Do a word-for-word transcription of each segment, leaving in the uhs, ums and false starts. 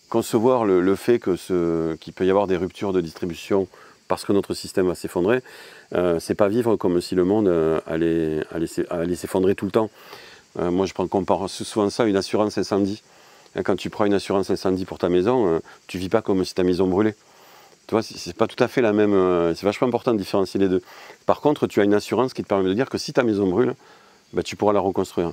concevoir le, le fait que ce, qu'il peut y avoir des ruptures de distribution parce que notre système va s'effondrer, euh, c'est pas vivre comme si le monde euh, allait, allait, allait s'effondrer tout le temps. Euh, moi, je compare souvent ça à une assurance incendie. Quand tu prends une assurance incendie pour ta maison, euh, tu vis pas comme si ta maison brûlait. Tu vois, c'est pas tout à fait la même. Euh, c'est vachement important de différencier les deux. Par contre, tu as une assurance qui te permet de dire que si ta maison brûle, bah, tu pourras la reconstruire.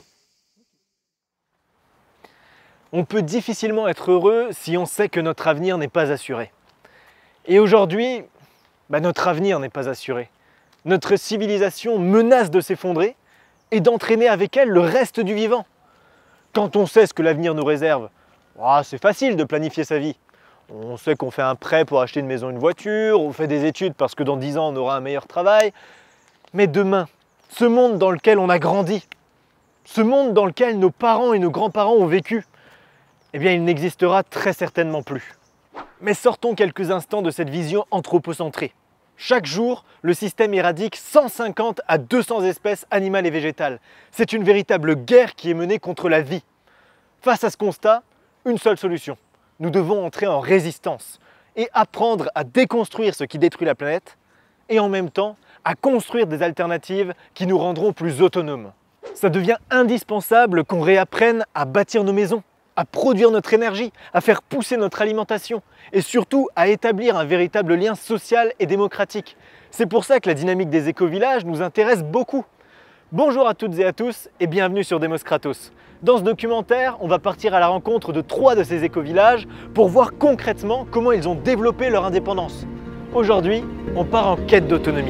On peut difficilement être heureux si on sait que notre avenir n'est pas assuré. Et aujourd'hui, bah, notre avenir n'est pas assuré. Notre civilisation menace de s'effondrer et d'entraîner avec elle le reste du vivant. Quand on sait ce que l'avenir nous réserve, oh, c'est facile de planifier sa vie. On sait qu'on fait un prêt pour acheter une maison, une voiture, on fait des études parce que dans dix ans on aura un meilleur travail. Mais demain, ce monde dans lequel on a grandi, ce monde dans lequel nos parents et nos grands-parents ont vécu, eh bien il n'existera très certainement plus. Mais sortons quelques instants de cette vision anthropocentrée. Chaque jour, le système éradique cent cinquante à deux cents espèces animales et végétales. C'est une véritable guerre qui est menée contre la vie. Face à ce constat, une seule solution. Nous devons entrer en résistance et apprendre à déconstruire ce qui détruit la planète et en même temps à construire des alternatives qui nous rendront plus autonomes. Ça devient indispensable qu'on réapprenne à bâtir nos maisons, à produire notre énergie, à faire pousser notre alimentation et surtout à établir un véritable lien social et démocratique. C'est pour ça que la dynamique des éco-villages nous intéresse beaucoup. Bonjour à toutes et à tous et bienvenue sur Demos Kratos. Dans ce documentaire, on va partir à la rencontre de trois de ces éco-villages pour voir concrètement comment ils ont développé leur indépendance. Aujourd'hui, on part en quête d'autonomie.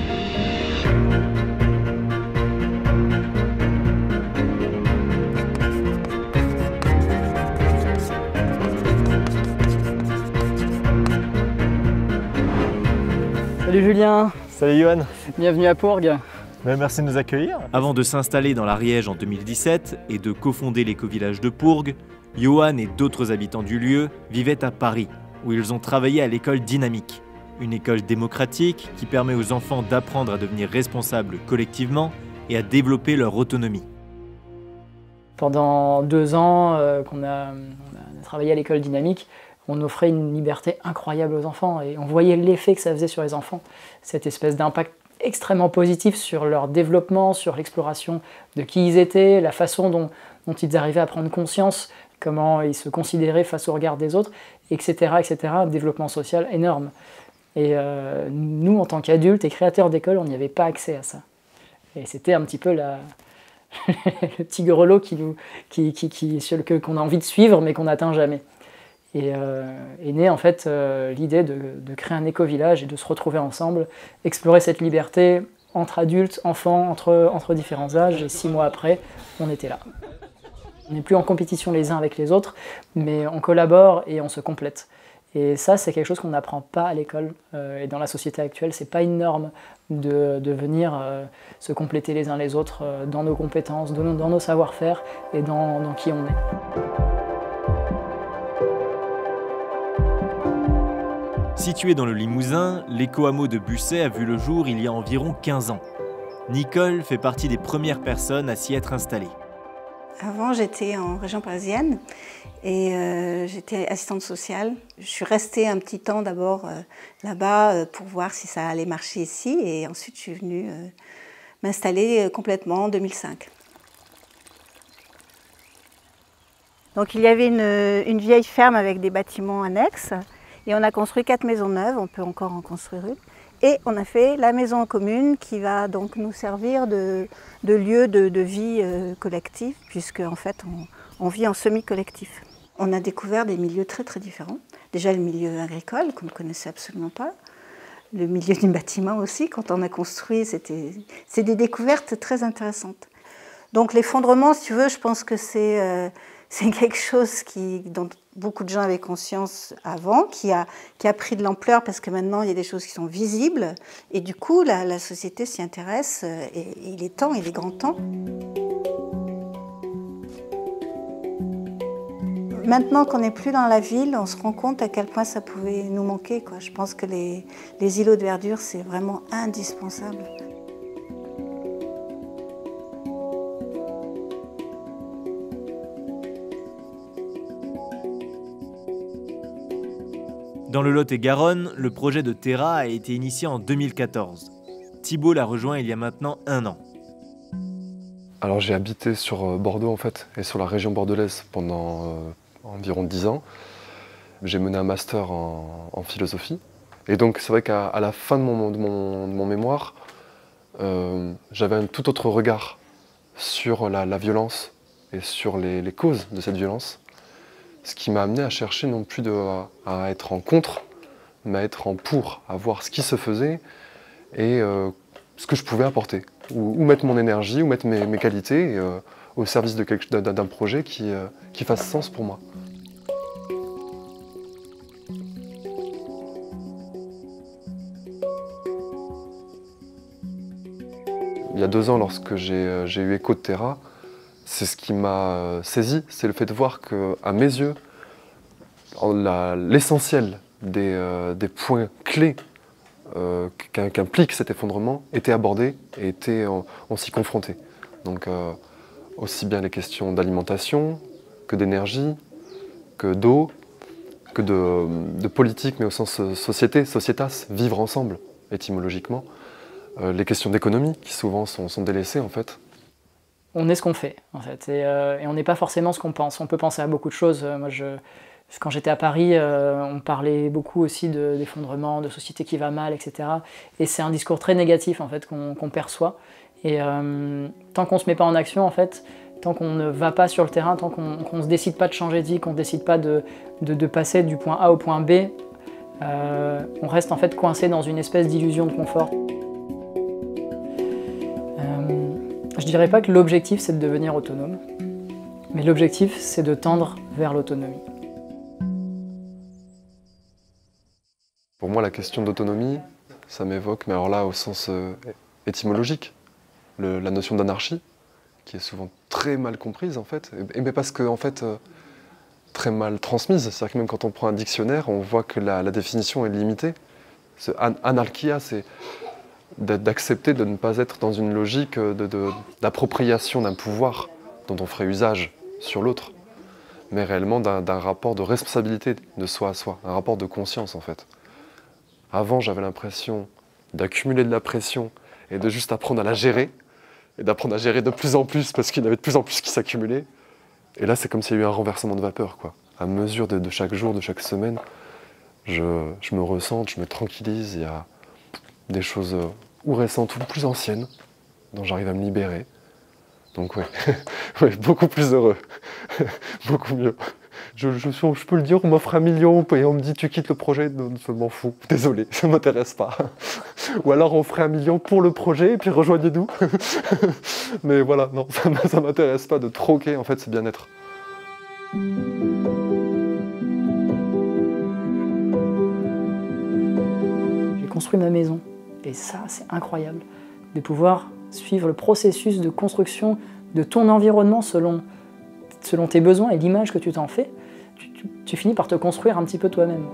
Salut Julien. Salut Johan. Bienvenue à Pourgues. Ben, merci de nous accueillir. Avant de s'installer dans l'Ariège en deux mille dix-sept et de cofonder l'éco-village de Pourgues, Johan et d'autres habitants du lieu vivaient à Paris, où ils ont travaillé à l'école Dynamique, une école démocratique qui permet aux enfants d'apprendre à devenir responsables collectivement et à développer leur autonomie. Pendant deux ans euh, qu'on a, on a travaillé à l'école Dynamique, on offrait une liberté incroyable aux enfants et on voyait l'effet que ça faisait sur les enfants, cette espèce d'impact extrêmement positif sur leur développement, sur l'exploration de qui ils étaient, la façon dont, dont ils arrivaient à prendre conscience, comment ils se considéraient face au regard des autres, et cetera, et cetera. Un développement social énorme. Et euh, nous, en tant qu'adultes et créateurs d'école, on n'y avait pas accès à ça. Et c'était un petit peu la... le petit grelot qui nous, qui, qui, qui, sur lequel qu'on a envie de suivre, mais qu'on n'atteint jamais. Et euh, est née en fait euh, l'idée de, de créer un éco-village et de se retrouver ensemble, explorer cette liberté entre adultes, enfants, entre, entre différents âges, et six mois après, on était là. On n'est plus en compétition les uns avec les autres, mais on collabore et on se complète. Et ça, c'est quelque chose qu'on n'apprend pas à l'école, euh, et dans la société actuelle, c'est pas une norme de, de venir euh, se compléter les uns les autres euh, dans nos compétences, dans nos, dans nos savoir-faire et dans, dans qui on est. Situé dans le Limousin, l'éco-hameau de Busset a vu le jour il y a environ quinze ans. Nicole fait partie des premières personnes à s'y être installée. Avant, j'étais en région parisienne et euh, j'étais assistante sociale. Je suis restée un petit temps d'abord euh, là-bas euh, pour voir si ça allait marcher ici et ensuite je suis venue euh, m'installer complètement en deux mille cinq. Donc il y avait une, une vieille ferme avec des bâtiments annexes. Et on a construit quatre maisons neuves, on peut encore en construire une. Et on a fait la maison en commune qui va donc nous servir de, de lieu de, de vie euh, collective, puisque en fait on, on vit en semi-collectif. On a découvert des milieux très très différents. Déjà le milieu agricole qu'on ne connaissait absolument pas. Le milieu du bâtiment aussi, quand on a construit, c'était c'est des découvertes très intéressantes. Donc l'effondrement, si tu veux, je pense que c'est euh, c'est quelque chose qui, dont beaucoup de gens avaient conscience avant, qui a, qui a pris de l'ampleur parce que maintenant il y a des choses qui sont visibles et du coup la, la société s'y intéresse et, et il est temps, il est grand temps. Maintenant qu'on n'est plus dans la ville, on se rend compte à quel point ça pouvait nous manquer, quoi. Je pense que les, les îlots de verdure, c'est vraiment indispensable. Dans le Lot-et-Garonne, le projet de Terra a été initié en deux mille quatorze. Thibault l'a rejoint il y a maintenant un an. Alors j'ai habité sur Bordeaux en fait, et sur la région bordelaise pendant euh, environ dix ans. J'ai mené un master en, en philosophie. Et donc c'est vrai qu'à à la fin de mon, de mon, de mon mémoire, euh, j'avais un tout autre regard sur la, la violence et sur les, les causes de cette violence. Ce qui m'a amené à chercher non plus de, à, à être en contre, mais à être en pour, à voir ce qui se faisait et euh, ce que je pouvais apporter. Où, où mettre mon énergie, où mettre mes, mes qualités euh, au service d'un projet qui, euh, qui fasse sens pour moi. Il y a deux ans, lorsque j'ai eu écho de Terra, c'est ce qui m'a saisi, c'est le fait de voir qu'à mes yeux, l'essentiel des, euh, des points clés euh, qu'implique cet effondrement était abordé et était, on, on s'y confrontait. Donc euh, aussi bien les questions d'alimentation, que d'énergie, que d'eau, que de, de politique, mais au sens société, societas, vivre ensemble, étymologiquement. Euh, les questions d'économie, qui souvent sont, sont délaissées en fait. On est ce qu'on fait, en fait, et, euh, et on n'est pas forcément ce qu'on pense. On peut penser à beaucoup de choses. Moi, je, quand j'étais à Paris, euh, on parlait beaucoup aussi d'effondrement, de, de société qui va mal, et cetera. Et c'est un discours très négatif, en fait, qu'on qu'on perçoit. Et euh, tant qu'on ne se met pas en action, en fait, tant qu'on ne va pas sur le terrain, tant qu'on qu'on ne se décide pas de changer de vie, qu'on ne décide pas de, de, de passer du point A au point B, euh, on reste en fait coincé dans une espèce d'illusion de confort. Je dirais pas que l'objectif c'est de devenir autonome, mais l'objectif c'est de tendre vers l'autonomie. Pour moi la question d'autonomie, ça m'évoque, mais alors là au sens euh, étymologique, le, la notion d'anarchie, qui est souvent très mal comprise en fait, et, mais parce que en fait euh, très mal transmise, c'est-à-dire que même quand on prend un dictionnaire, on voit que la, la définition est limitée. Ce an anarchia, c'est d'accepter de ne pas être dans une logique d'appropriation d'un pouvoir dont on ferait usage sur l'autre, mais réellement d'un rapport de responsabilité de soi à soi, un rapport de conscience en fait. Avant, j'avais l'impression d'accumuler de la pression et de juste apprendre à la gérer, et d'apprendre à gérer de plus en plus parce qu'il y avait de plus en plus qui s'accumulait. Et là, c'est comme s'il y a eu un renversement de vapeur, quoi. À mesure de, de chaque jour, de chaque semaine, je, je me ressens, je me tranquillise, il y a des choses ou récentes ou plus anciennes dont j'arrive à me libérer. Donc ouais, ouais beaucoup plus heureux, beaucoup mieux. Je, je, je peux le dire, on m'offre un million et on me dit tu quittes le projet, non, je m'en fous, désolé, ça ne m'intéresse pas. Ou alors on ferait un million pour le projet et puis rejoignez-nous. Mais voilà, non, ça ne m'intéresse pas de troquer en fait ce bien-être. J'ai construit ma maison. Et ça, c'est incroyable, de pouvoir suivre le processus de construction de ton environnement selon, selon tes besoins et l'image que tu t'en fais. Tu, tu, tu finis par te construire un petit peu toi-même.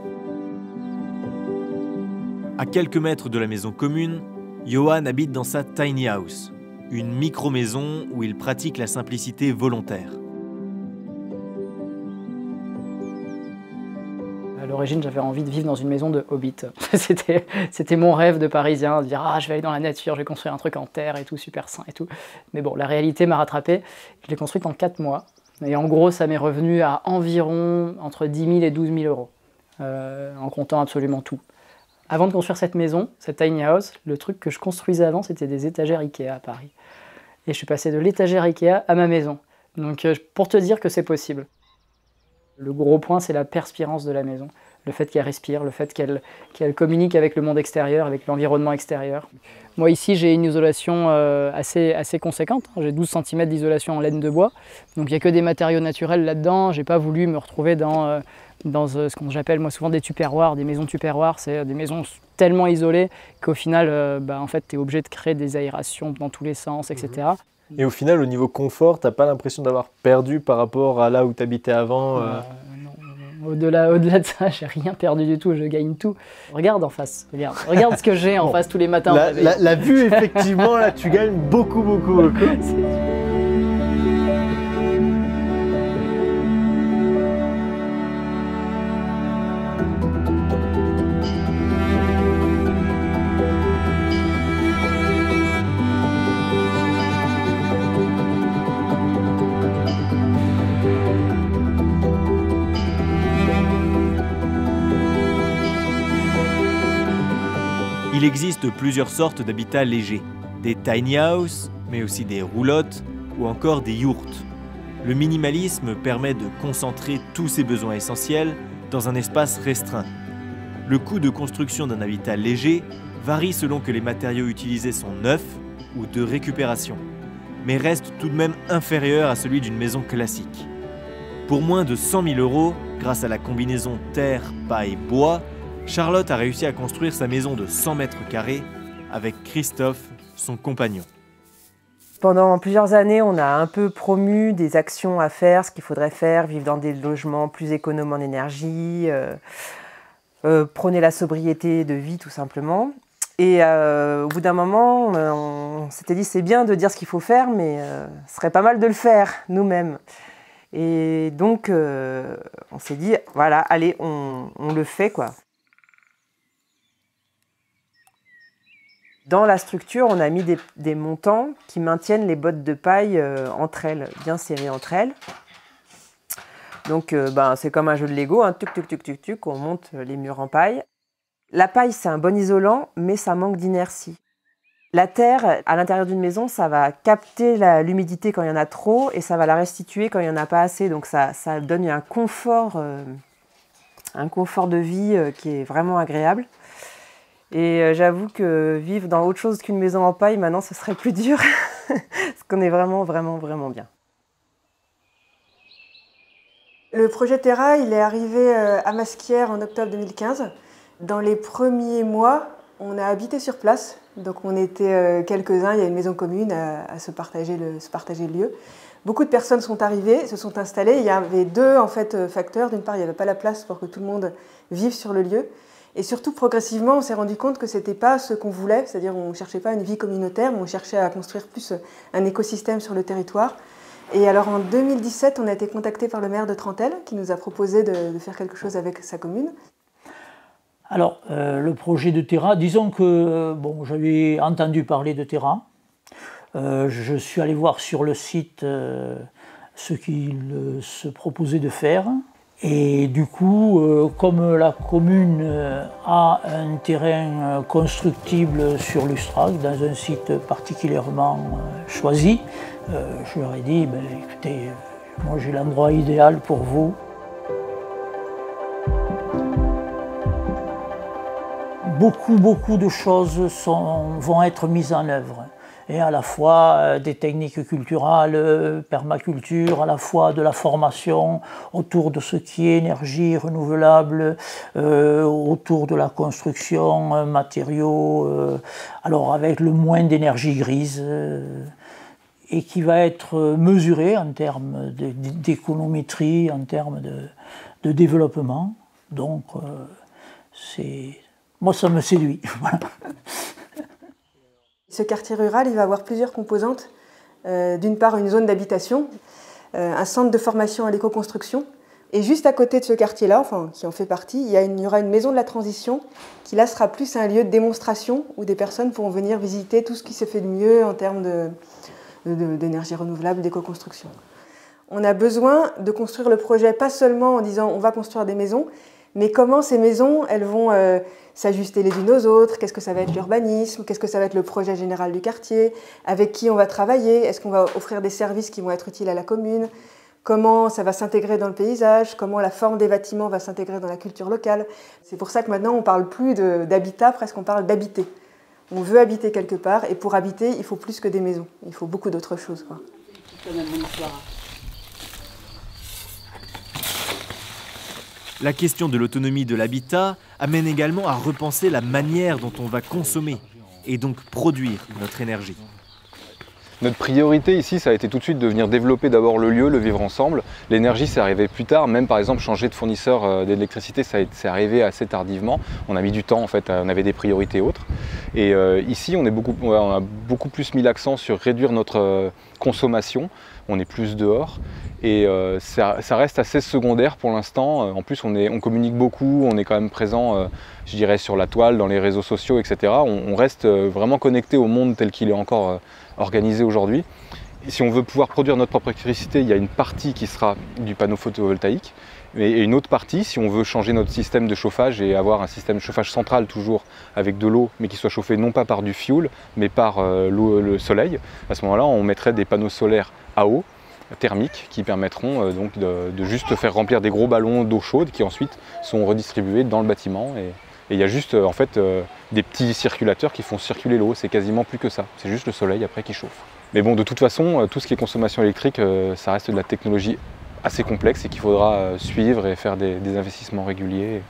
À quelques mètres de la maison commune, Johan habite dans sa tiny house, une micro-maison où il pratique la simplicité volontaire. À l'origine, j'avais envie de vivre dans une maison de hobbit. C'était c'était mon rêve de Parisien, de dire « Ah, je vais aller dans la nature, je vais construire un truc en terre et tout, super sain et tout. » Mais bon, la réalité m'a rattrapé. Je l'ai construite en quatre mois. Et en gros, ça m'est revenu à environ entre dix mille et douze mille euros, euh, en comptant absolument tout. Avant de construire cette maison, cette tiny house, le truc que je construisais avant, c'était des étagères Ikea à Paris. Et je suis passé de l'étagère Ikea à ma maison. Donc pour te dire que c'est possible. Le gros point, c'est la perspirance de la maison. Le fait qu'elle respire, le fait qu'elle qu'elle communique avec le monde extérieur, avec l'environnement extérieur. Moi ici, j'ai une isolation euh, assez, assez conséquente. J'ai douze centimètres d'isolation en laine de bois. Donc il n'y a que des matériaux naturels là-dedans. J'ai pas voulu me retrouver dans, euh, dans euh, ce qu'on j'appelle moi souvent des tupperwares, des maisons tupperwares. C'est des maisons tellement isolées qu'au final, euh, bah, en fait, tu es obligé de créer des aérations dans tous les sens, et cetera. Et au final, au niveau confort, t'as pas l'impression d'avoir perdu par rapport à là où tu habitais avant euh... Euh, Au-delà au-delà de ça, j'ai rien perdu du tout, je gagne tout. Regarde en face, regarde, regarde ce que j'ai en bon, face tous les matins. La, la, la vue, effectivement, là, tu gagnes beaucoup, beaucoup, beaucoup. Il existe plusieurs sortes d'habitats légers, des tiny houses, mais aussi des roulottes ou encore des yurts. Le minimalisme permet de concentrer tous ses besoins essentiels dans un espace restreint. Le coût de construction d'un habitat léger varie selon que les matériaux utilisés sont neufs ou de récupération, mais reste tout de même inférieur à celui d'une maison classique. Pour moins de cent mille euros, grâce à la combinaison terre, paille, bois, Charlotte a réussi à construire sa maison de cent mètres carrés avec Christophe, son compagnon. Pendant plusieurs années, on a un peu promu des actions à faire, ce qu'il faudrait faire, vivre dans des logements plus économes en énergie, euh, euh, prôner la sobriété de vie tout simplement. Et euh, au bout d'un moment, on, on s'était dit c'est bien de dire ce qu'il faut faire, mais euh, ce serait pas mal de le faire nous-mêmes. Et donc, euh, on s'est dit, voilà, allez, on, on le fait, quoi. Dans la structure, on a mis des, des montants qui maintiennent les bottes de paille euh, entre elles, bien serrées entre elles. Donc, euh, ben, c'est comme un jeu de Lego, hein, tuc, tuc, tuc, tuc, tuc, on monte les murs en paille. La paille, c'est un bon isolant, mais ça manque d'inertie. La terre, à l'intérieur d'une maison, ça va capter l'humidité quand il y en a trop et ça va la restituer quand il n'y en a pas assez. Donc, ça, ça donne un confort, euh, un confort de vie euh, qui est vraiment agréable. Et euh, j'avoue que vivre dans autre chose qu'une maison en paille, maintenant, ce serait plus dur. Parce qu'on est vraiment, vraiment, vraiment bien. Le projet Terra, il est arrivé à Masquières en octobre deux mille quinze. Dans les premiers mois, on a habité sur place. Donc on était quelques-uns, il y a une maison commune à, à se, partager le, se partager le lieu. Beaucoup de personnes sont arrivées, se sont installées. Il y avait deux en fait, facteurs. D'une part, il n'y avait pas la place pour que tout le monde vive sur le lieu. Et surtout, progressivement, on s'est rendu compte que ce n'était pas ce qu'on voulait, c'est-à-dire on ne cherchait pas une vie communautaire, mais on cherchait à construire plus un écosystème sur le territoire. Et alors en deux mille dix-sept, on a été contacté par le maire de Trentelle, qui nous a proposé de, de faire quelque chose avec sa commune. Alors, euh, le projet de Terra, disons que bon, j'avais entendu parler de Terra. Euh, je suis allé voir sur le site euh, ce qu'il euh, se proposait de faire. Et du coup, euh, comme la commune euh, a un terrain euh, constructible sur l'Ustrac, dans un site particulièrement euh, choisi, euh, je leur ai dit, ben, écoutez, moi j'ai l'endroit idéal pour vous. Beaucoup, beaucoup de choses sont, vont être mises en œuvre. Et à la fois euh, des techniques culturelles, euh, permaculture, à la fois de la formation autour de ce qui est énergie renouvelable, euh, autour de la construction, euh, matériaux, euh, alors avec le moins d'énergie grise, euh, et qui va être mesuré en termes d'économétrie, en termes de, de développement. Donc, euh, c'est... moi ça me séduit. Voilà. Ce quartier rural, il va avoir plusieurs composantes. Euh, D'une part, une zone d'habitation, euh, un centre de formation à l'éco-construction. Et juste à côté de ce quartier-là, enfin, qui en fait partie, il y, a une, il y aura une maison de la transition qui là sera plus un lieu de démonstration où des personnes pourront venir visiter tout ce qui se fait de mieux en termes d'énergie renouvelable, d'éco-construction. On a besoin de construire le projet pas seulement en disant on va construire des maisons, mais comment ces maisons elles vont euh, s'ajuster les unes aux autres, qu'est-ce que ça va être l'urbanisme, qu'est-ce que ça va être le projet général du quartier, avec qui on va travailler, est-ce qu'on va offrir des services qui vont être utiles à la commune, comment ça va s'intégrer dans le paysage, comment la forme des bâtiments va s'intégrer dans la culture locale. C'est pour ça que maintenant on ne parle plus d'habitat, presque on parle d'habiter. On veut habiter quelque part et pour habiter il faut plus que des maisons, il faut beaucoup d'autres choses, quoi. La question de l'autonomie de l'habitat amène également à repenser la manière dont on va consommer et donc produire notre énergie. Notre priorité ici, ça a été tout de suite de venir développer d'abord le lieu, le vivre ensemble. L'énergie, c'est arrivé plus tard. Même par exemple, changer de fournisseur d'électricité, c'est arrivé assez tardivement. On a mis du temps en fait, on avait des priorités autres. Et euh, ici, on, est beaucoup, on a beaucoup plus mis l'accent sur réduire notre consommation. On est plus dehors. Et euh, ça, ça reste assez secondaire pour l'instant. En plus, on, est, on communique beaucoup, on est quand même présent, euh, je dirais, sur la toile, dans les réseaux sociaux, et cetera. On, on reste vraiment connecté au monde tel qu'il est encore euh, organisé aujourd'hui. Si on veut pouvoir produire notre propre électricité, il y a une partie qui sera du panneau photovoltaïque, et une autre partie, si on veut changer notre système de chauffage et avoir un système de chauffage central toujours avec de l'eau, mais qui soit chauffé non pas par du fioul, mais par euh, l'eau, le soleil, à ce moment-là, on mettrait des panneaux solaires à eau, thermiques, qui permettront euh, donc de, de juste faire remplir des gros ballons d'eau chaude qui ensuite sont redistribués dans le bâtiment. Et il y a juste euh, en fait euh, des petits circulateurs qui font circuler l'eau, c'est quasiment plus que ça, c'est juste le soleil après qui chauffe. Mais bon, de toute façon, tout ce qui est consommation électrique, euh, ça reste de la technologie assez complexe et qu'il faudra euh, suivre et faire des, des investissements réguliers.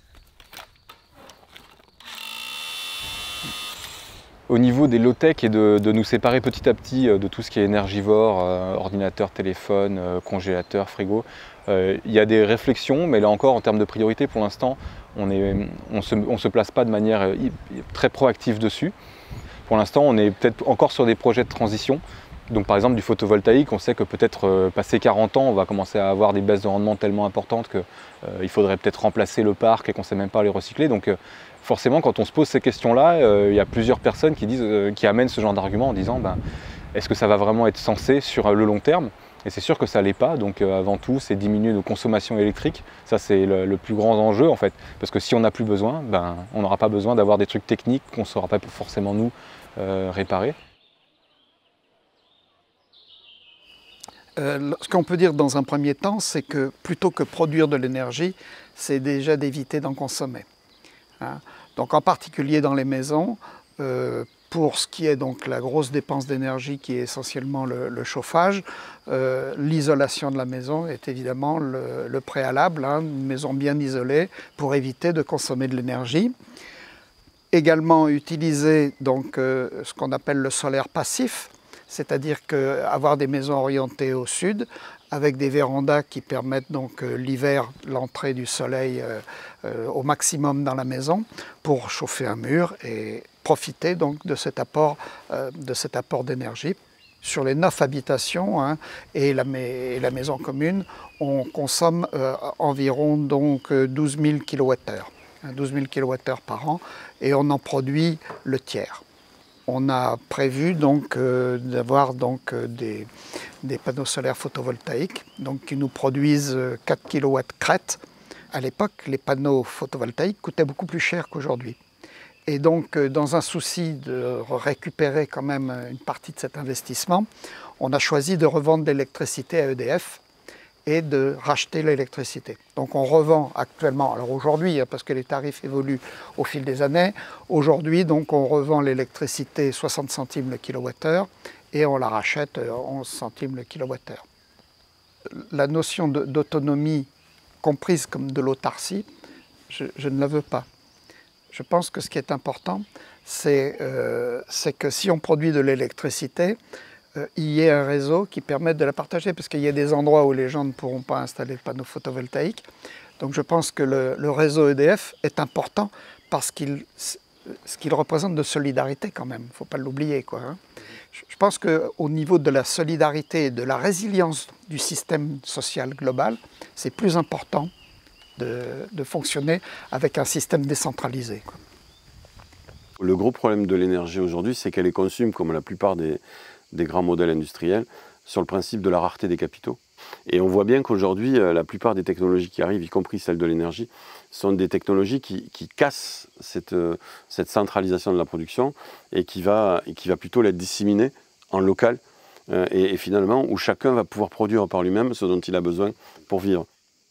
Au niveau des low-tech et de, de nous séparer petit à petit de tout ce qui est énergivore, euh, ordinateur, téléphone, euh, congélateur, frigo, euh, il y a des réflexions, mais là encore en termes de priorité, pour l'instant, on ne on se, on se place pas de manière euh, très proactive dessus. Pour l'instant, on est peut-être encore sur des projets de transition. Donc par exemple du photovoltaïque, on sait que peut-être euh, passé quarante ans, on va commencer à avoir des baisses de rendement tellement importantes qu'il euh, faudrait peut-être remplacer le parc et qu'on ne sait même pas les recycler. Donc euh, forcément, quand on se pose ces questions-là, euh, il y a plusieurs personnes qui, disent, euh, qui amènent ce genre d'argument en disant ben, est-ce que ça va vraiment être censé sur le long terme? Et c'est sûr que ça ne l'est pas, donc euh, avant tout, c'est diminuer nos consommations électriques. Ça, c'est le, le plus grand enjeu en fait. Parce que si on n'a plus besoin, ben, on n'aura pas besoin d'avoir des trucs techniques qu'on ne saura pas forcément nous euh, réparer. Euh, ce qu'on peut dire dans un premier temps, c'est que plutôt que produire de l'énergie, c'est déjà d'éviter d'en consommer. Hein. Donc en particulier dans les maisons, euh, pour ce qui est donc la grosse dépense d'énergie qui est essentiellement le, le chauffage, euh, l'isolation de la maison est évidemment le, le préalable, hein, une maison bien isolée pour éviter de consommer de l'énergie. Également utiliser donc, euh, ce qu'on appelle le solaire passif, c'est-à-dire avoir des maisons orientées au sud, avec des vérandas qui permettent donc euh, l'hiver l'entrée du soleil euh, euh, au maximum dans la maison pour chauffer un mur et profiter donc de cet apport, euh, de cet apport d'énergie. Sur les neuf habitations hein, et, la, et la maison commune, on consomme euh, environ donc douze mille kilowattheures, hein, douze mille kilowattheures par an, et on en produit le tiers. On a prévu donc euh, d'avoir donc euh, des, des panneaux solaires photovoltaïques donc, qui nous produisent quatre kilowatts crête. À l'époque, les panneaux photovoltaïques coûtaient beaucoup plus cher qu'aujourd'hui. Et donc, euh, dans un souci de récupérer quand même une partie de cet investissement, on a choisi de revendre l'électricité à E D F et de racheter l'électricité. Donc on revend actuellement, alors aujourd'hui, parce que les tarifs évoluent au fil des années, aujourd'hui donc on revend l'électricité soixante centimes le kilowattheure et on la rachète onze centimes le kilowattheure. La notion d'autonomie comprise comme de l'autarcie, je, je ne la veux pas. Je pense que ce qui est important, c'est euh, que si on produit de l'électricité, Euh, il y ait un réseau qui permette de la partager, parce qu'il y a des endroits où les gens ne pourront pas installer de panneaux photovoltaïques. Donc je pense que le, le réseau E D F est important parce qu'il ce qu'il représente de solidarité quand même, il ne faut pas l'oublier, quoi, hein. Je pense qu'au niveau de la solidarité et de la résilience du système social global, c'est plus important de, de fonctionner avec un système décentralisé, quoi. Le gros problème de l'énergie aujourd'hui, c'est qu'elle est conçue, comme la plupart des, des grands modèles industriels, sur le principe de la rareté des capitaux. Et on voit bien qu'aujourd'hui, la plupart des technologies qui arrivent, y compris celles de l'énergie, sont des technologies qui, qui cassent cette, cette centralisation de la production et qui va, et qui va plutôt la disséminer en local euh, et, et finalement où chacun va pouvoir produire par lui-même ce dont il a besoin pour vivre.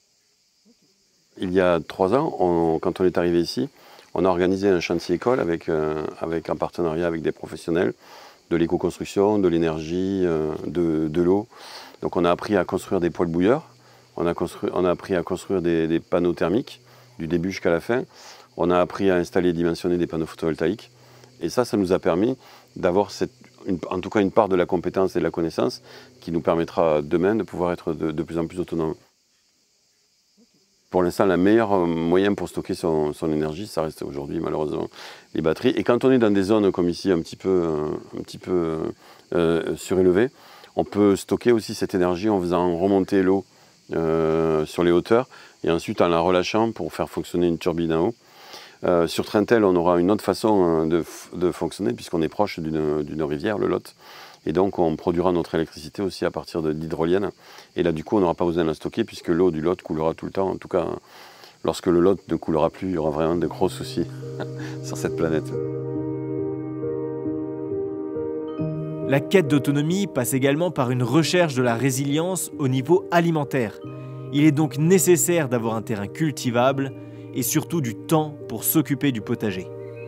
Il y a trois ans, on, quand on est arrivé ici, on a organisé un chantier école avec, euh, avec un partenariat avec des professionnels de l'éco-construction, de l'énergie, euh, de, de l'eau. Donc on a appris à construire des poêles bouilleurs, on a, construit, on a appris à construire des, des panneaux thermiques du début jusqu'à la fin, on a appris à installer et dimensionner des panneaux photovoltaïques. Et ça, ça nous a permis d'avoir en tout cas une part de la compétence et de la connaissance qui nous permettra demain de pouvoir être de, de plus en plus autonomes. Pour l'instant, le meilleur moyen pour stocker son, son énergie, ça reste aujourd'hui malheureusement les batteries. Et quand on est dans des zones comme ici, un petit peu, un petit peu euh, surélevées, on peut stocker aussi cette énergie en faisant remonter l'eau euh, sur les hauteurs et ensuite en la relâchant pour faire fonctionner une turbine en haut. Euh, sur Trintel, on aura une autre façon de, de fonctionner puisqu'on est proche d'une rivière, le Lot. Et donc on produira notre électricité aussi à partir d'hydroliennes. Et là du coup on n'aura pas besoin de la stocker puisque l'eau du Lot coulera tout le temps. En tout cas, lorsque le Lot ne coulera plus, il y aura vraiment de gros soucis sur cette planète. La quête d'autonomie passe également par une recherche de la résilience au niveau alimentaire. Il est donc nécessaire d'avoir un terrain cultivable et surtout du temps pour s'occuper du potager.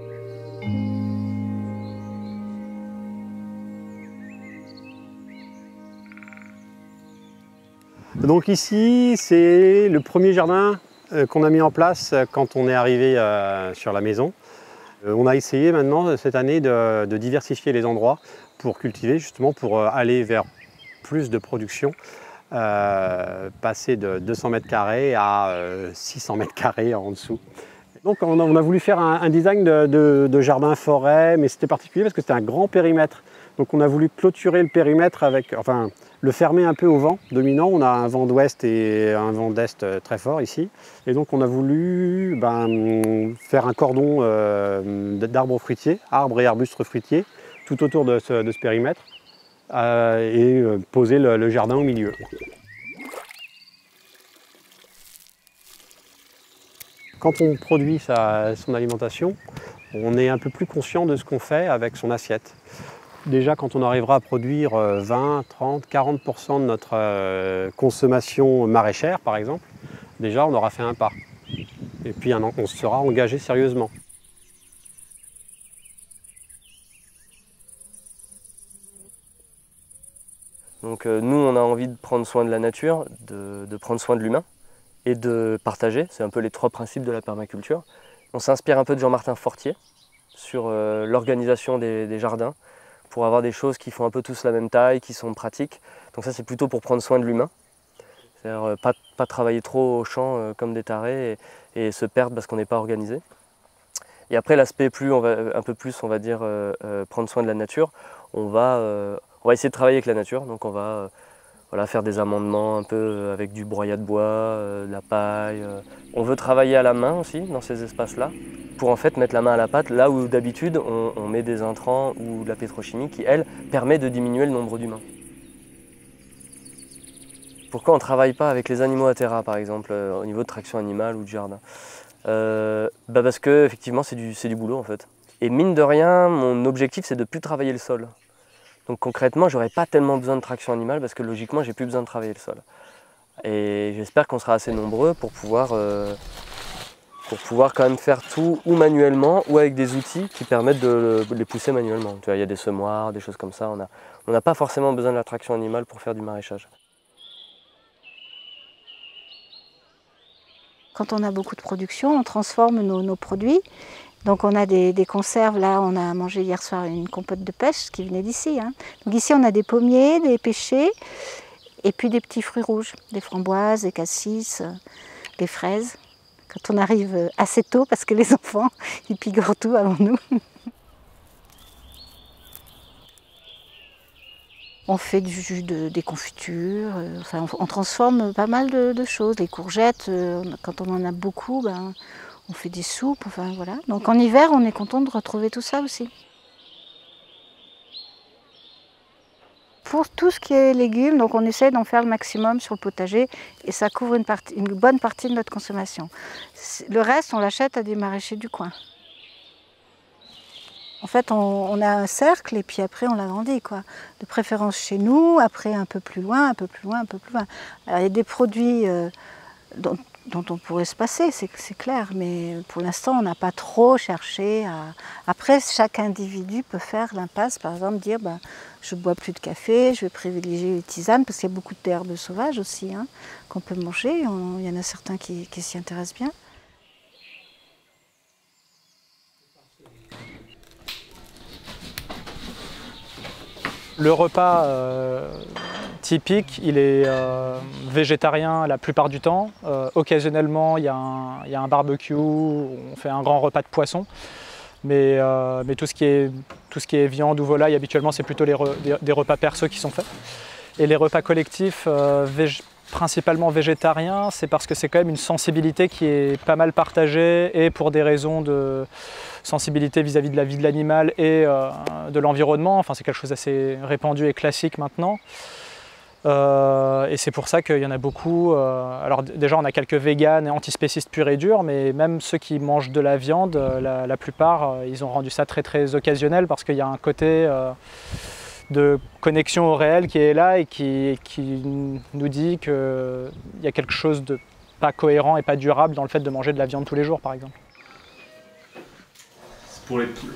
Donc ici, c'est le premier jardin qu'on a mis en place quand on est arrivé sur la maison. On a essayé maintenant cette année de, de diversifier les endroits pour cultiver, justement pour aller vers plus de production, euh, passer de deux cents mètres carrés à euh, six cents mètres carrés en dessous. Donc on a, on a voulu faire un, un design de, de, de jardin forêt, mais c'était particulier parce que c'était un grand périmètre. Donc on a voulu clôturer le périmètre avec, enfin le fermer un peu au vent dominant. On a un vent d'ouest et un vent d'est très fort ici. Et donc on a voulu ben, faire un cordon euh, d'arbres fruitiers, arbres et arbustes fruitiers, tout autour de ce, de ce périmètre euh, et euh, poser le, le jardin au milieu. Quand on produit sa, son alimentation, on est un peu plus conscient de ce qu'on fait avec son assiette. Déjà, quand on arrivera à produire vingt, trente, quarante pour cent de notre euh, consommation maraîchère, par exemple, déjà on aura fait un pas. Et puis un, on se sera engagé sérieusement. Donc euh, nous, on a envie de prendre soin de la nature, de, de prendre soin de l'humain et de partager. C'est un peu les trois principes de la permaculture. On s'inspire un peu de Jean-Martin Fortier sur euh, l'organisation des, des jardins, pour avoir des choses qui font un peu tous la même taille, qui sont pratiques. Donc ça, c'est plutôt pour prendre soin de l'humain. C'est-à-dire euh, pas, pas travailler trop au champ euh, comme des tarés et, et se perdre parce qu'on n'est pas organisé. Et après, l'aspect plus, on va, un peu plus, on va dire, euh, euh, prendre soin de la nature, on va, euh, on va essayer de travailler avec la nature. Donc on va euh, voilà, faire des amendements un peu avec du broyat de bois, euh, de la paille. Euh. On veut travailler à la main aussi dans ces espaces-là, pour en fait mettre la main à la pâte, là où d'habitude on, on met des intrants ou de la pétrochimie qui, elle, permet de diminuer le nombre d'humains. Pourquoi on ne travaille pas avec les animaux à terra, par exemple, euh, au niveau de traction animale ou de jardin euh, bah Parce que effectivement c'est du, c'est du boulot en fait. Et mine de rien, mon objectif c'est de ne plus travailler le sol. Donc concrètement, j'aurais pas tellement besoin de traction animale parce que logiquement, j'ai plus besoin de travailler le sol. Et j'espère qu'on sera assez nombreux pour pouvoir, euh, pour pouvoir quand même faire tout ou manuellement ou avec des outils qui permettent de, de les pousser manuellement. Tu vois, il y a des semoirs, des choses comme ça. On a, on n'a pas forcément besoin de la traction animale pour faire du maraîchage. Quand on a beaucoup de production, on transforme nos, nos produits. Donc on a des, des conserves, là on a mangé hier soir une compote de pêche qui venait d'ici. Hein. Donc ici on a des pommiers, des pêchers et puis des petits fruits rouges, des framboises, des cassis, des fraises. Quand on arrive assez tôt parce que les enfants ils picorent tout avant nous. On fait du jus de, des confitures, euh, enfin, on, on transforme pas mal de, de choses. Les courgettes, euh, quand on en a beaucoup, ben, on fait des soupes, enfin voilà. Donc en hiver, on est content de retrouver tout ça aussi. Pour tout ce qui est légumes, donc on essaie d'en faire le maximum sur le potager et ça couvre une, partie, une bonne partie de notre consommation. Le reste, on l'achète à des maraîchers du coin. En fait, on, on a un cercle et puis après on l'agrandit, quoi. De préférence chez nous, après un peu plus loin, un peu plus loin, un peu plus loin. Alors il y a des produits euh, dont, dont on pourrait se passer, c'est clair, mais pour l'instant on n'a pas trop cherché à... Après, chaque individu peut faire l'impasse, par exemple dire bah, je ne bois plus de café, je vais privilégier les tisanes, parce qu'il y a beaucoup d'herbes sauvages aussi hein, qu'on peut manger, on, il y en a certains qui, qui s'y intéressent bien. Le repas euh, typique, il est euh, végétarien la plupart du temps. Euh, occasionnellement, il y, y a un barbecue, on fait un grand repas de poisson. Mais, euh, mais tout, ce qui est, tout ce qui est viande ou volaille, habituellement, c'est plutôt les re, des, des repas perceux qui sont faits. Et les repas collectifs, euh, vég, principalement végétarien, c'est parce que c'est quand même une sensibilité qui est pas mal partagée, et pour des raisons de sensibilité vis-à-vis de la vie de l'animal et euh, de l'environnement. Enfin, c'est quelque chose d'assez répandu et classique maintenant. Euh, et c'est pour ça qu'il y en a beaucoup. Euh, alors déjà, on a quelques véganes et antispécistes purs et durs, mais même ceux qui mangent de la viande, la, la plupart, euh, ils ont rendu ça très très occasionnel, parce qu'il y a un côté euh, de connexion au réel qui est là et qui, qui nous dit qu'il y a quelque chose de pas cohérent et pas durable dans le fait de manger de la viande tous les jours, par exemple. C'est pour les poules.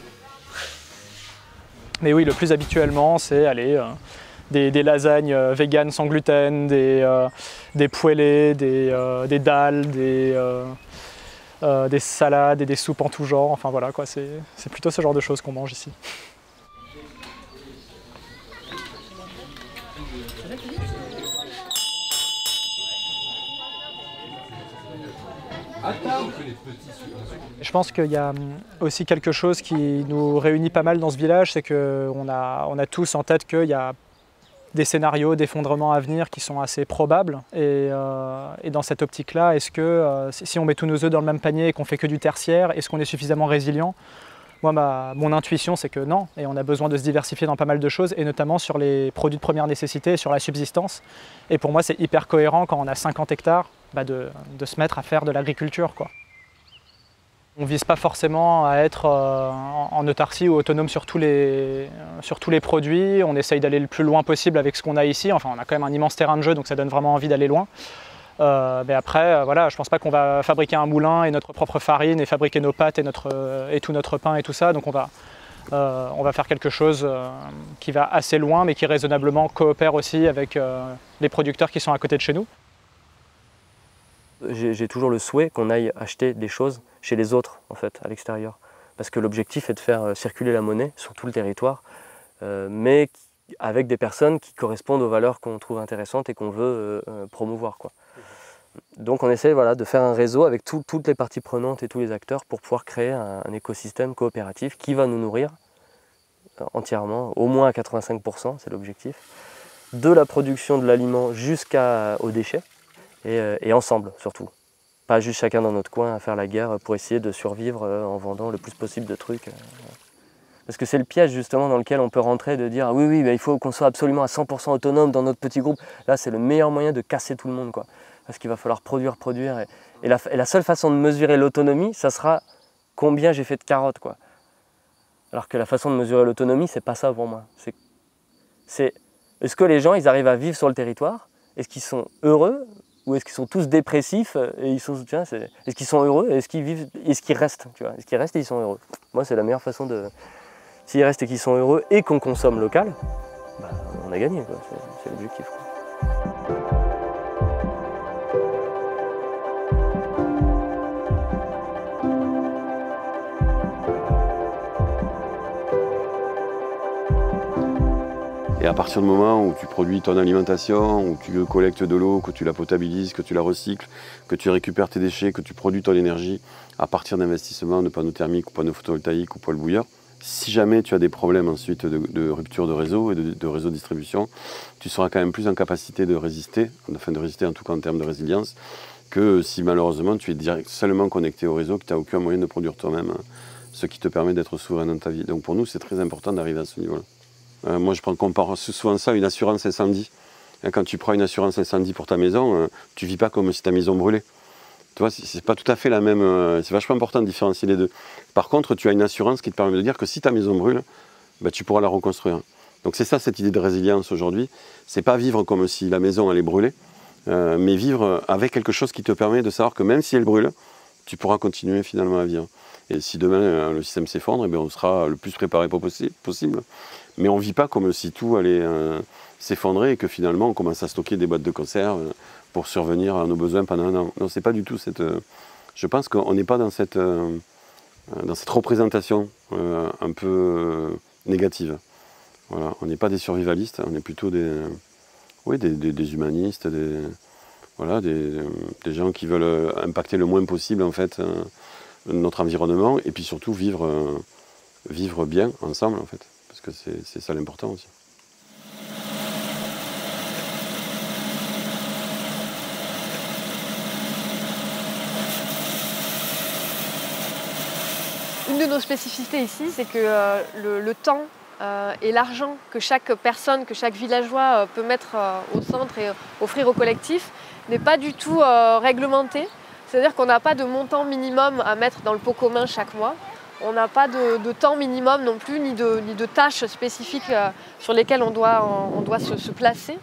Mais oui, le plus habituellement, c'est aller... Euh, Des, des lasagnes euh, véganes sans gluten, des, euh, des poêlés, des, euh, des dalles, des, euh, euh, des salades et des soupes en tout genre. Enfin voilà, quoi, c'est, c'est plutôt ce genre de choses qu'on mange ici. Je pense qu'il y a aussi quelque chose qui nous réunit pas mal dans ce village, c'est qu'on a, on a tous en tête qu'il y a des scénarios d'effondrement à venir qui sont assez probables. Et, euh, et dans cette optique-là, est-ce que euh, si on met tous nos œufs dans le même panier et qu'on fait que du tertiaire, est-ce qu'on est suffisamment résilient? Moi, ma, mon intuition, c'est que non. Et on a besoin de se diversifier dans pas mal de choses, et notamment sur les produits de première nécessité et sur la subsistance. Et pour moi, c'est hyper cohérent, quand on a cinquante hectares, bah de, de se mettre à faire de l'agriculture, quoi. On ne vise pas forcément à être euh, en autarcie ou autonome sur tous, les, sur tous les produits. On essaye d'aller le plus loin possible avec ce qu'on a ici. Enfin, on a quand même un immense terrain de jeu, donc ça donne vraiment envie d'aller loin. Euh, mais après, euh, voilà, je ne pense pas qu'on va fabriquer un moulin et notre propre farine et fabriquer nos pâtes et, notre, euh, et tout notre pain et tout ça. Donc on va, euh, on va faire quelque chose euh, qui va assez loin, mais qui raisonnablement coopère aussi avec euh, les producteurs qui sont à côté de chez nous. J'ai toujours le souhait qu'on aille acheter des choses chez les autres, en fait, à l'extérieur. Parce que l'objectif est de faire circuler la monnaie sur tout le territoire, euh, mais avec des personnes qui correspondent aux valeurs qu'on trouve intéressantes et qu'on veut euh, promouvoir, quoi. Donc on essaie, voilà, de faire un réseau avec tout, toutes les parties prenantes et tous les acteurs pour pouvoir créer un, un écosystème coopératif qui va nous nourrir entièrement, au moins à quatre-vingt-cinq pour cent, c'est l'objectif, de la production de l'aliment jusqu'aux déchets. Et, et ensemble surtout. Pas juste chacun dans notre coin à faire la guerre pour essayer de survivre en vendant le plus possible de trucs. Parce que c'est le piège justement dans lequel on peut rentrer, de dire ah oui, oui, bah, il faut qu'on soit absolument à cent pour cent autonome dans notre petit groupe. Là, c'est le meilleur moyen de casser tout le monde, quoi. Parce qu'il va falloir produire, produire. Et, et, la, et la seule façon de mesurer l'autonomie, ça sera combien j'ai fait de carottes, quoi. Alors que la façon de mesurer l'autonomie, c'est pas ça pour moi. C'est est-ce que les gens, ils arrivent à vivre sur le territoire? Est-ce qu'ils sont heureux? Ou est-ce qu'ils sont tous dépressifs et ils sont, tiens, est-ce qu'ils sont heureux? Est-ce qu'ils vivent? Est-ce qu'ils restent? Tu vois, est-ce qu'ils restent et ils sont heureux? Moi, c'est la meilleure façon de. S'ils restent et qu'ils sont heureux et qu'on consomme local, bah, on a gagné, quoi. C'est l'objectif, quoi. Et à partir du moment où tu produis ton alimentation, où tu collectes de l'eau, que tu la potabilises, que tu la recycles, que tu récupères tes déchets, que tu produis ton énergie à partir d'investissements de panneaux thermiques ou panneaux photovoltaïques ou poêle bouilleur, si jamais tu as des problèmes ensuite de, de rupture de réseau et de, de réseau de distribution, tu seras quand même plus en capacité de résister, enfin de résister en tout cas en termes de résilience, que si malheureusement tu es direct, seulement connecté au réseau, que tu n'as aucun moyen de produire toi-même, ce qui te permet d'être souverain dans ta vie. Donc pour nous, c'est très important d'arriver à ce niveau-là. Euh, moi, je compare souvent ça à une assurance incendie. Quand tu prends une assurance incendie pour ta maison, euh, tu ne vis pas comme si ta maison brûlait. Tu vois, c'est pas tout à fait la même. Euh, c'est vachement important de différencier les deux. Par contre, tu as une assurance qui te permet de dire que si ta maison brûle, bah, tu pourras la reconstruire. Donc c'est ça cette idée de résilience aujourd'hui. C'est pas vivre comme si la maison allait brûler, euh, mais vivre avec quelque chose qui te permet de savoir que même si elle brûle, tu pourras continuer finalement à vivre. Et si demain euh, le système s'effondre, eh bien, on sera le plus préparé possible. Mais on ne vit pas comme si tout allait euh, s'effondrer et que finalement on commence à stocker des boîtes de conserve euh, pour survenir à nos besoins pendant un an. Non, c'est pas du tout cette. Euh, je pense qu'on n'est pas dans cette, euh, dans cette représentation euh, un peu euh, négative. Voilà, on n'est pas des survivalistes, on est plutôt des, oui, des, des, des humanistes, des, voilà, des, des gens qui veulent impacter le moins possible en fait euh, notre environnement et puis surtout vivre, euh, vivre bien ensemble en fait. Parce que c'est ça l'important aussi. une de nos spécificités ici, c'est que euh, le, le temps euh, et l'argent que chaque personne, que chaque villageois euh, peut mettre euh, au centre et euh, offrir au collectif n'est pas du tout euh, réglementé. C'est-à-dire qu'on n'a pas de montant minimum à mettre dans le pot commun chaque mois. On n'a pas de, de temps minimum non plus, ni de, ni de tâches spécifiques euh, sur lesquelles on doit, on, on doit se, se placer.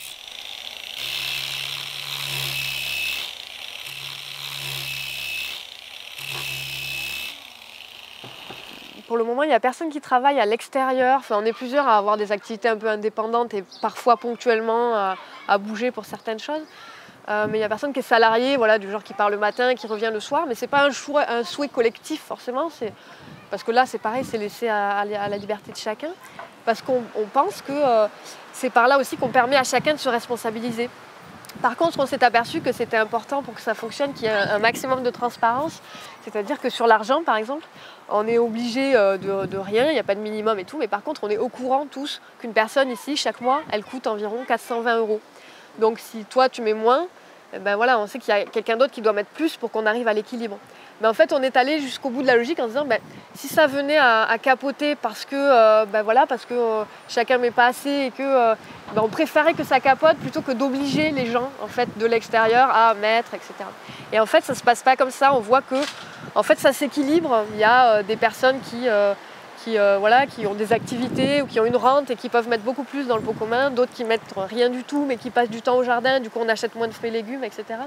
Pour le moment, il n'y a personne qui travaille à l'extérieur. Enfin, on est plusieurs à avoir des activités un peu indépendantes et parfois ponctuellement à, à bouger pour certaines choses. Euh, mais il n'y a personne qui est salarié, voilà, du genre qui part le matin, qui revient le soir. Mais ce n'est pas un souhait, un souhait collectif forcément. Parce que là, c'est pareil, c'est laissé à, à la liberté de chacun. Parce qu'on pense que euh, c'est par là aussi qu'on permet à chacun de se responsabiliser. Par contre, on s'est aperçu que c'était important pour que ça fonctionne, qu'il y ait un maximum de transparence. C'est-à-dire que sur l'argent, par exemple, on est obligé de, de rien, il n'y a pas de minimum et tout. Mais par contre, on est au courant tous qu'une personne ici, chaque mois, elle coûte environ quatre cent vingt euros. Donc si toi, tu mets moins, ben voilà, on sait qu'il y a quelqu'un d'autre qui doit mettre plus pour qu'on arrive à l'équilibre. Mais en fait, on est allé jusqu'au bout de la logique en se disant, ben, si ça venait à, à capoter parce que, euh, ben voilà, parce que euh, chacun ne met pas assez et que euh, ben on préférait que ça capote plutôt que d'obliger les gens en fait, de l'extérieur à mettre, et cetera. Et en fait, ça ne se passe pas comme ça. On voit que en fait, ça s'équilibre. Il y a euh, des personnes qui, euh, qui, euh, voilà, qui ont des activités ou qui ont une rente et qui peuvent mettre beaucoup plus dans le pot commun, d'autres qui mettent rien du tout mais qui passent du temps au jardin, du coup on achète moins de fruits et légumes, et cetera.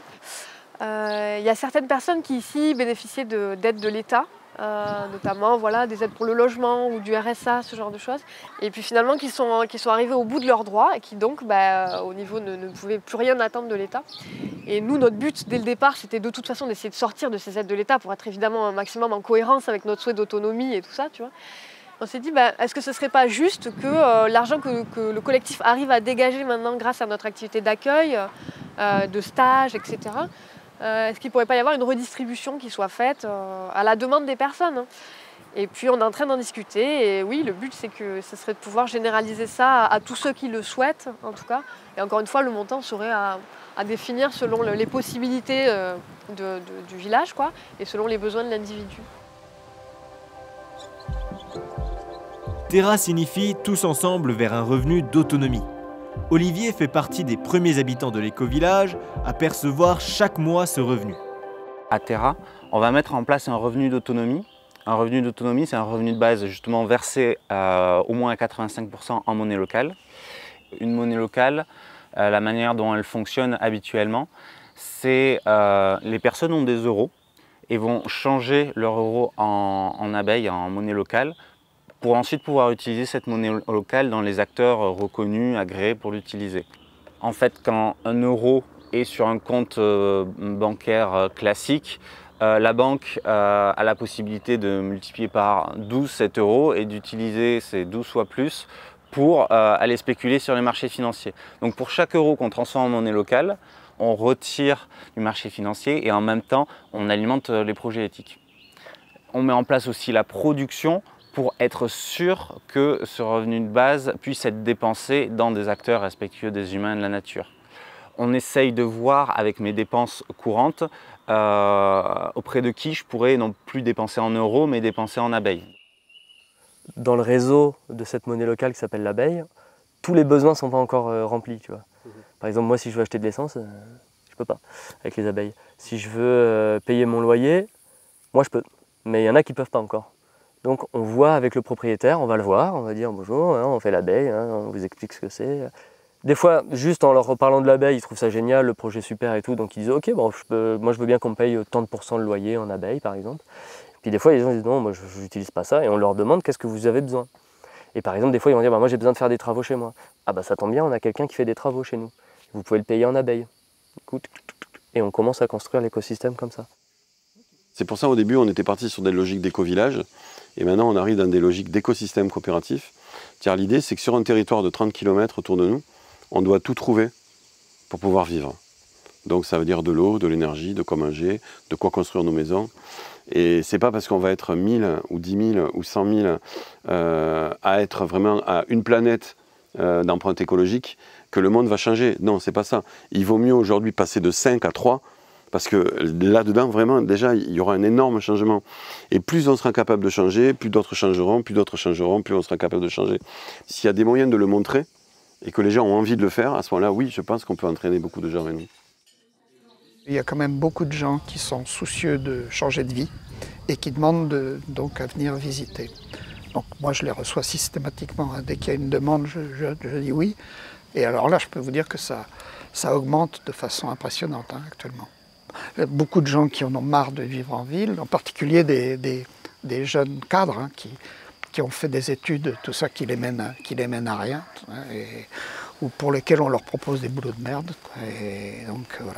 Euh, il y a certaines personnes qui ici bénéficiaient d'aides de, de l'État, euh, notamment voilà, des aides pour le logement ou du R S A, ce genre de choses, et puis finalement qui sont, qui sont arrivés au bout de leurs droits et qui donc bah, au niveau ne, ne pouvaient plus rien attendre de l'État. Et nous, notre but dès le départ, c'était de toute façon d'essayer de sortir de ces aides de l'État pour être évidemment un maximum en cohérence avec notre souhait d'autonomie et tout ça, tu vois. On s'est dit, bah, est-ce que ce ne serait pas juste que euh, l'argent que, que le collectif arrive à dégager maintenant grâce à notre activité d'accueil, euh, de stage, et cetera, euh, est-ce qu'il ne pourrait pas y avoir une redistribution qui soit faite euh, à la demande des personnes, hein. Et puis on est en train d'en discuter et oui, le but c'est que ce serait de pouvoir généraliser ça à, à tous ceux qui le souhaitent en tout cas. Et encore une fois, le montant serait à, à définir selon le, les possibilités euh, de, de, du village quoi, et selon les besoins de l'individu. Terra signifie tous ensemble vers un revenu d'autonomie. Olivier fait partie des premiers habitants de l'éco-village à percevoir chaque mois ce revenu. À Terra, on va mettre en place un revenu d'autonomie. Un revenu d'autonomie, c'est un revenu de base justement versé euh, au moins à quatre-vingt-cinq pour cent en monnaie locale. Une monnaie locale, euh, la manière dont elle fonctionne habituellement, c'est euh, les personnes ont des euros et vont changer leur euro en, en abeilles, en monnaie locale, pour ensuite pouvoir utiliser cette monnaie locale dans les acteurs reconnus, agréés pour l'utiliser. En fait, quand un euro est sur un compte bancaire classique, euh, la banque euh, a la possibilité de multiplier par douze cet euro et d'utiliser ces douze fois plus pour euh, aller spéculer sur les marchés financiers. Donc pour chaque euro qu'on transforme en monnaie locale, on retire du marché financier et en même temps, on alimente les projets éthiques. On met en place aussi la production pour être sûr que ce revenu de base puisse être dépensé dans des acteurs respectueux des humains et de la nature. On essaye de voir avec mes dépenses courantes euh, auprès de qui je pourrais non plus dépenser en euros mais dépenser en abeilles. Dans le réseau de cette monnaie locale qui s'appelle l'abeille, tous les besoins ne sont pas encore euh, remplis. Tu vois. Mmh. Par exemple, moi si je veux acheter de l'essence, euh, je ne peux pas avec les abeilles. Si je veux euh, payer mon loyer, moi je peux, mais il y en a qui ne peuvent pas encore. Donc on voit avec le propriétaire, on va le voir, on va dire bonjour, hein, on fait l'abeille, hein, on vous explique ce que c'est. Des fois, juste en leur reparlant de l'abeille, ils trouvent ça génial, le projet super et tout, donc ils disent ok, bon, je peux, moi je veux bien qu'on me paye tant de pourcents de loyer en abeille par exemple. Puis des fois les gens disent non, moi je n'utilise pas ça, et on leur demande qu'est-ce que vous avez besoin. Et par exemple, des fois ils vont dire bah, moi j'ai besoin de faire des travaux chez moi. Ah bah ça tombe bien, on a quelqu'un qui fait des travaux chez nous. Vous pouvez le payer en abeille. Et on commence à construire l'écosystème comme ça. C'est pour ça au début on était parti sur des logiques d'éco-village. Et maintenant, on arrive dans des logiques d'écosystème coopératif. Car l'idée, c'est que sur un territoire de trente kilomètres autour de nous, on doit tout trouver pour pouvoir vivre. Donc ça veut dire de l'eau, de l'énergie, de quoi manger, de quoi construire nos maisons. Et c'est pas parce qu'on va être mille ou dix mille ou cent mille euh, à être vraiment à une planète euh, d'empreinte écologique que le monde va changer. Non, c'est pas ça. Il vaut mieux aujourd'hui passer de cinq à trois Parce que là-dedans, vraiment, déjà, il y aura un énorme changement. Et plus on sera capable de changer, plus d'autres changeront, plus d'autres changeront, plus on sera capable de changer. S'il y a des moyens de le montrer, et que les gens ont envie de le faire, à ce moment-là, oui, je pense qu'on peut entraîner beaucoup de gens avec nous. Il y a quand même beaucoup de gens qui sont soucieux de changer de vie et qui demandent de, donc à venir visiter. Donc moi, je les reçois systématiquement. Hein. Dès qu'il y a une demande, je, je, je dis oui. Et alors là, je peux vous dire que ça, ça augmente de façon impressionnante hein, actuellement. Il y a beaucoup de gens qui en ont marre de vivre en ville, en particulier des, des, des jeunes cadres hein, qui, qui ont fait des études, tout ça qui les mène, qui les mène à rien, hein, et, ou pour lesquels on leur propose des boulots de merde. Quoi, et donc voilà.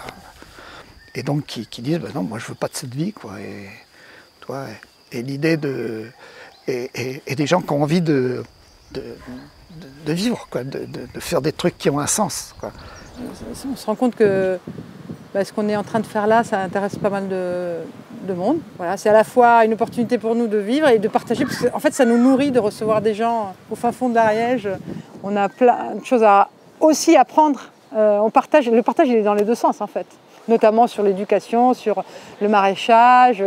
Et donc qui, qui disent ben non, moi je veux pas de cette vie, quoi. Et, toi, et, et l'idée de et, et, et des gens qui ont envie de, de, de, de vivre, quoi, de, de, de faire des trucs qui ont un sens, quoi. On se rend compte que bah, ce qu'on est en train de faire là, ça intéresse pas mal de, de monde. Voilà, c'est à la fois une opportunité pour nous de vivre et de partager, parce qu'en fait ça nous nourrit de recevoir des gens au fin fond de l'Ariège. On a plein de choses à aussi apprendre. Euh, on partage, le partage il est dans les deux sens en fait, notamment sur l'éducation, sur le maraîchage.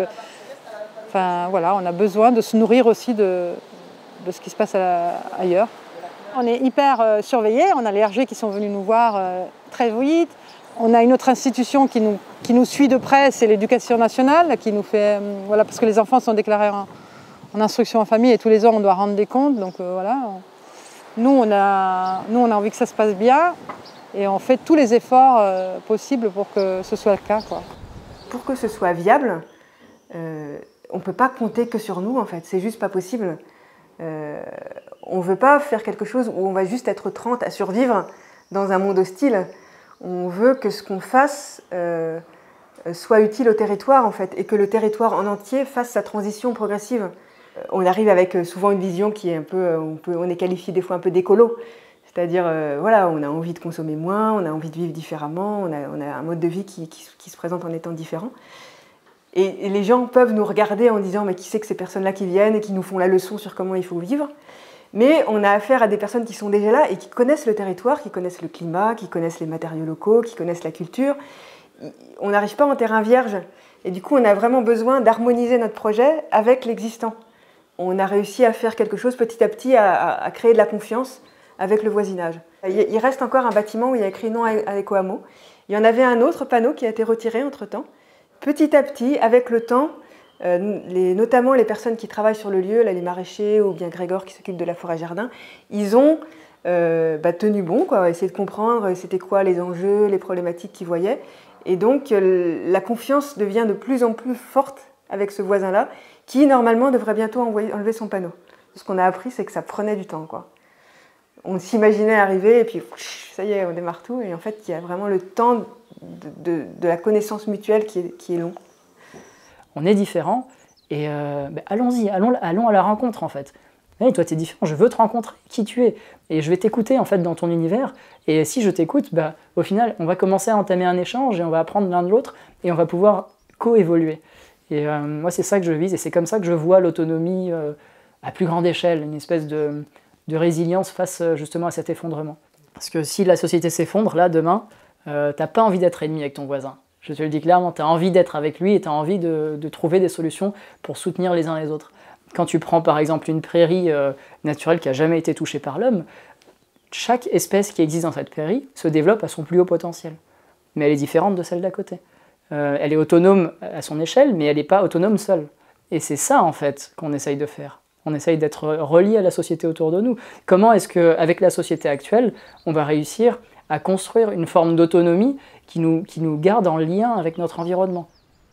Enfin voilà, on a besoin de se nourrir aussi de, de ce qui se passe à, ailleurs. On est hyper euh, surveillés, on a les R G qui sont venus nous voir euh, très vite. On a une autre institution qui nous, qui nous suit de près, c'est l'éducation nationale, qui nous fait, euh, voilà, parce que les enfants sont déclarés en, en instruction en famille et tous les ans on doit rendre des comptes. Donc euh, voilà, nous on, a, nous on a envie que ça se passe bien et on fait tous les efforts euh, possibles pour que ce soit le cas, quoi. Pour que ce soit viable, euh, on ne peut pas compter que sur nous en fait, c'est juste pas possible. Euh, on ne veut pas faire quelque chose où on va juste être trente à survivre dans un monde hostile. On veut que ce qu'on fasse euh, soit utile au territoire en fait, et que le territoire en entier fasse sa transition progressive. Euh, on arrive avec souvent une vision qui est un peu, on, peut, on est qualifié des fois un peu d'écolo. C'est-à-dire, euh, voilà, on a envie de consommer moins, on a envie de vivre différemment, on a, on a un mode de vie qui, qui, qui se présente en étant différent. Et, et les gens peuvent nous regarder en disant « mais qui c'est que ces personnes-là qui viennent et qui nous font la leçon sur comment il faut vivre ?» Mais on a affaire à des personnes qui sont déjà là et qui connaissent le territoire, qui connaissent le climat, qui connaissent les matériaux locaux, qui connaissent la culture. On n'arrive pas en terrain vierge. Et du coup, on a vraiment besoin d'harmoniser notre projet avec l'existant. On a réussi à faire quelque chose petit à petit, à, à, à créer de la confiance avec le voisinage. Il reste encore un bâtiment où il y a écrit « non à l'éco-hameau ». Il y en avait un autre panneau qui a été retiré entre-temps. Petit à petit, avec le temps, euh, les, notamment les personnes qui travaillent sur le lieu, là, les maraîchers ou bien Grégor qui s'occupe de la forêt-jardin, ils ont euh, bah, tenu bon, quoi, essayé de comprendre c'était quoi les enjeux, les problématiques qu'ils voyaient. Et donc euh, la confiance devient de plus en plus forte avec ce voisin-là, qui normalement devrait bientôt envoyer, enlever son panneau. Ce qu'on a appris, c'est que ça prenait du temps, quoi. On s'imaginait arriver et puis ça y est, on démarre tout. Et en fait, il y a vraiment le temps de, de, de la connaissance mutuelle qui est, qui est long. On est différents et euh, ben allons-y, allons, allons à la rencontre en fait. Hey, toi, tu es différent, je veux te rencontrer, qui tu es. Et je vais t'écouter en fait dans ton univers. Et si je t'écoute, bah, au final, on va commencer à entamer un échange et on va apprendre l'un de l'autre et on va pouvoir co-évoluer. Et euh, moi, c'est ça que je vise et c'est comme ça que je vois l'autonomie euh, à plus grande échelle, une espèce de... de résilience face justement à cet effondrement. Parce que si la société s'effondre, là, demain, euh, t'as pas envie d'être ennemi avec ton voisin. Je te le dis clairement, t'as envie d'être avec lui et t'as envie de, de trouver des solutions pour soutenir les uns les autres. Quand tu prends par exemple une prairie euh, naturelle qui n'a jamais été touchée par l'homme, chaque espèce qui existe dans cette prairie se développe à son plus haut potentiel. Mais elle est différente de celle d'à côté. Euh, elle est autonome à son échelle, mais elle n'est pas autonome seule. Et c'est ça en fait qu'on essaye de faire. On essaye d'être relié à la société autour de nous. Comment est-ce qu'avec la société actuelle, on va réussir à construire une forme d'autonomie qui nous, qui nous garde en lien avec notre environnement?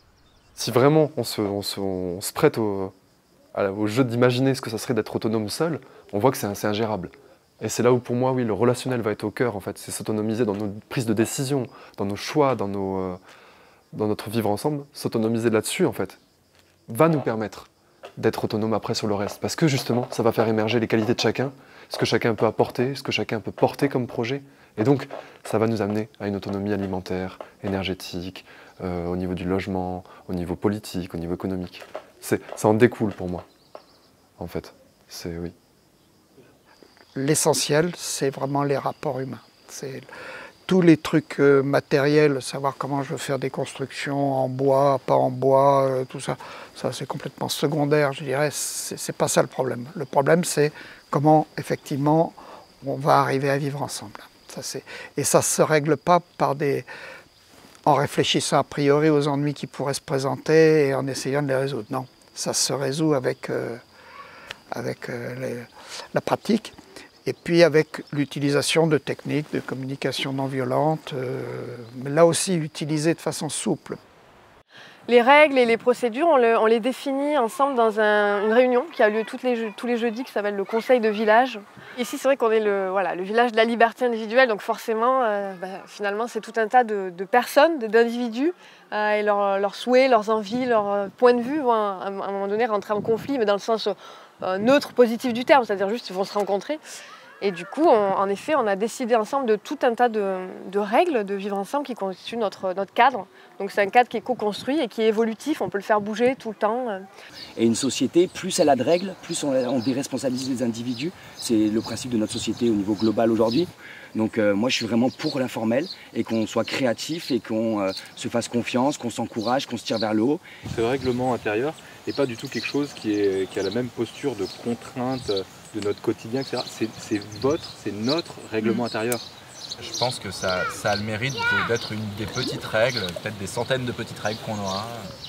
Si vraiment on se, on se, on se prête au, à, au jeu d'imaginer ce que ça serait d'être autonome seul, on voit que c'est ingérable. Et c'est là où pour moi, oui, le relationnel va être au cœur, en fait. C'est s'autonomiser dans nos prises de décision, dans nos choix, dans, nos, euh, dans notre vivre ensemble. S'autonomiser là-dessus, en fait, va nous permettre d'être autonome après sur le reste. Parce que justement, ça va faire émerger les qualités de chacun, ce que chacun peut apporter, ce que chacun peut porter comme projet. Et donc, ça va nous amener à une autonomie alimentaire, énergétique, euh, au niveau du logement, au niveau politique, au niveau économique. Ça en découle pour moi, en fait. C'est oui. L'essentiel, c'est vraiment les rapports humains. C'est tous les trucs euh, matériels, savoir comment je veux faire des constructions en bois, pas en bois, euh, tout ça, ça c'est complètement secondaire, je dirais, c'est pas ça le problème. Le problème c'est comment effectivement on va arriver à vivre ensemble. Ça, et ça ne se règle pas par des, en réfléchissant a priori aux ennuis qui pourraient se présenter et en essayant de les résoudre. Non, ça se résout avec, euh, avec euh, les, la pratique. Et puis avec l'utilisation de techniques de communication non violente, euh, mais là aussi utilisées de façon souple. Les règles et les procédures, on, le, on les définit ensemble dans un, une réunion qui a lieu toutes les, tous les jeudis, qui s'appelle le conseil de village. Ici, c'est vrai qu'on est le, voilà, le village de la liberté individuelle, donc forcément, euh, bah, finalement, c'est tout un tas de, de personnes, d'individus, euh, et leurs leur souhaits, leurs envies, leurs points de vue vont à, à un moment donné rentrer en conflit, mais dans le sens euh, neutre, positif du terme, c'est-à-dire juste qu'ils vont se rencontrer. Et du coup, on, en effet, on a décidé ensemble de tout un tas de, de règles de vivre ensemble qui constituent notre, notre cadre. Donc c'est un cadre qui est co-construit et qui est évolutif, on peut le faire bouger tout le temps. Et une société, plus elle a de règles, plus on, on déresponsabilise les individus. C'est le principe de notre société au niveau global aujourd'hui. Donc euh, moi je suis vraiment pour l'informel et qu'on soit créatif et qu'on euh, se fasse confiance, qu'on s'encourage, qu'on se tire vers le haut. Ce règlement intérieur n'est pas du tout quelque chose qui, est, qui a la même posture de contrainte de notre quotidien, et cetera. C'est votre, c'est notre règlement intérieur. Je pense que ça, ça a le mérite d'être une des petites règles, peut-être des centaines de petites règles qu'on aura.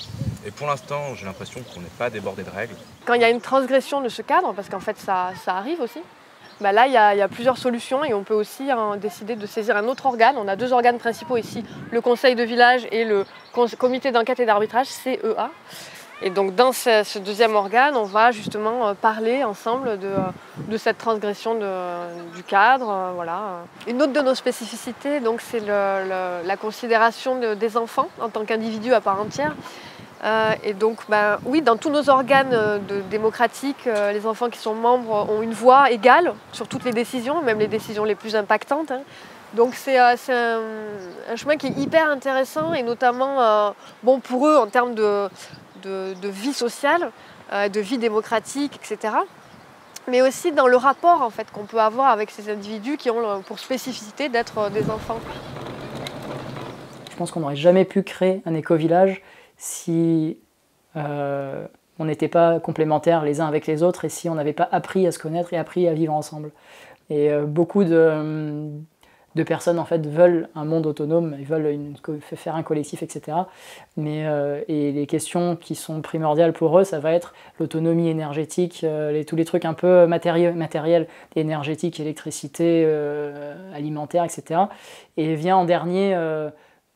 Et pour l'instant, j'ai l'impression qu'on n'est pas débordé de règles. Quand il y a une transgression de ce cadre, parce qu'en fait ça, ça arrive aussi, bah là il y, a, il y a plusieurs solutions et on peut aussi hein, décider de saisir un autre organe. On a deux organes principaux ici, le conseil de village et le comité d'enquête et d'arbitrage, C E A. Et donc dans ce, ce deuxième organe, on va justement parler ensemble de, de cette transgression de, du cadre. Voilà. Une autre de nos spécificités, c'est la considération de, des enfants en tant qu'individus à part entière. Euh, et donc, ben, oui, dans tous nos organes de, démocratiques, euh, les enfants qui sont membres ont une voix égale sur toutes les décisions, même les décisions les plus impactantes. Hein. Donc c'est euh, un, un chemin qui est hyper intéressant et notamment euh, bon pour eux en termes de De, de vie sociale, euh, de vie démocratique, et cetera. Mais aussi dans le rapport en fait, qu'on peut avoir avec ces individus qui ont pour spécificité d'être des enfants. Je pense qu'on n'aurait jamais pu créer un éco-village si euh, on n'était pas complémentaires les uns avec les autres et si on n'avait pas appris à se connaître et appris à vivre ensemble. Et euh, beaucoup de... de personnes en fait veulent un monde autonome, ils veulent une, faire un collectif, et cetera. Mais, euh, et les questions qui sont primordiales pour eux, ça va être l'autonomie énergétique, euh, les, tous les trucs un peu matériels, matériels énergétique, électricité, euh, alimentaire, et cetera. Et vient en dernier euh,